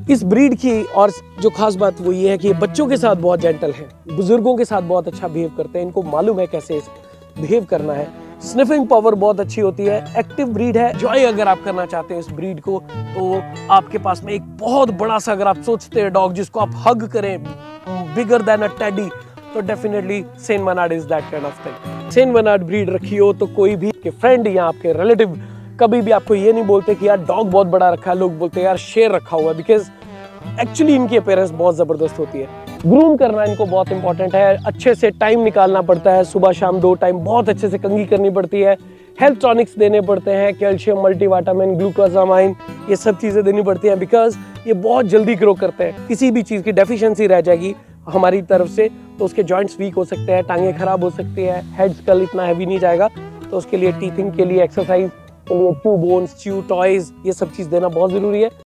इस ब्रीड की और जो खास बात वो ये है कि ये बच्चों के साथ बहुत जेंटल है, बुजुर्गों के साथ बहुत अच्छा बिहेव करते हैं, इनको मालूम है कैसे बिहेव करना है। स्निफिंग पावर बहुत अच्छी होती है, एक्टिव ब्रीड है। जॉय अगर आप करना चाहते हैं इस ब्रीड को तो आपके पास में एक बहुत बड़ा सा, अगर आप सोचते हैं डॉग जिसको आप हग करें, बिगर देन अ टेडी, तो definitely Saint Bernard is that kind of thing. Saint Bernard breed रखी हो तो कोई भी आपके फ्रेंड या आपके रिलेटिव कभी भी आपको ये नहीं बोलते कि यार डॉग बहुत बड़ा रखा है, लोग बोलते हैं यार शेर रखा हुआ है, बिकॉज एक्चुअली इनकी अपीयरेंस बहुत जबरदस्त होती है। ग्रूम करना इनको बहुत इंपॉर्टेंट है, अच्छे से टाइम निकालना पड़ता है, सुबह शाम 2 टाइम बहुत अच्छे से कंघी करनी पड़ती है, हेल्थ टॉनिक्स देने पड़ते हैं, कैल्शियम, मल्टीविटामिन, ग्लूकोजामाइन, ये सब चीज़ें देनी पड़ती हैं, बिकॉज ये बहुत जल्दी ग्रो करते हैं। किसी भी चीज़ की डेफिशिएंसी रह जाएगी हमारी तरफ से तो उसके जॉइंट्स वीक हो सकते हैं, टांगें खराब हो सकती है, हेड स्कल इतना हैवी नहीं जाएगा, तो उसके लिए टीथिंग के लिए, एक्सरसाइज के लिए च्यू बोन्स, च्यू टॉयज, ये सब चीज़ देना बहुत ज़रूरी है।